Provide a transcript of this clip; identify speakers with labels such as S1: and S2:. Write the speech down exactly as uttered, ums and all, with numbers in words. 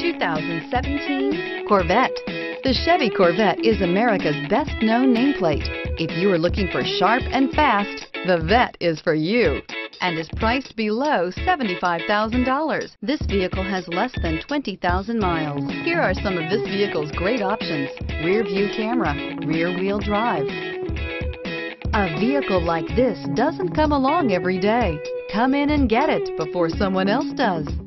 S1: two thousand seventeen Corvette. The Chevy Corvette is America's best-known nameplate. If you are looking for sharp and fast, the Vette is for you, and is priced below seventy-five thousand dollars. This vehicle has less than twenty thousand miles. Here are some of this vehicle's great options: rear view camera, rear wheel drive. A vehicle like this doesn't come along every day. Come in and get it before someone else does.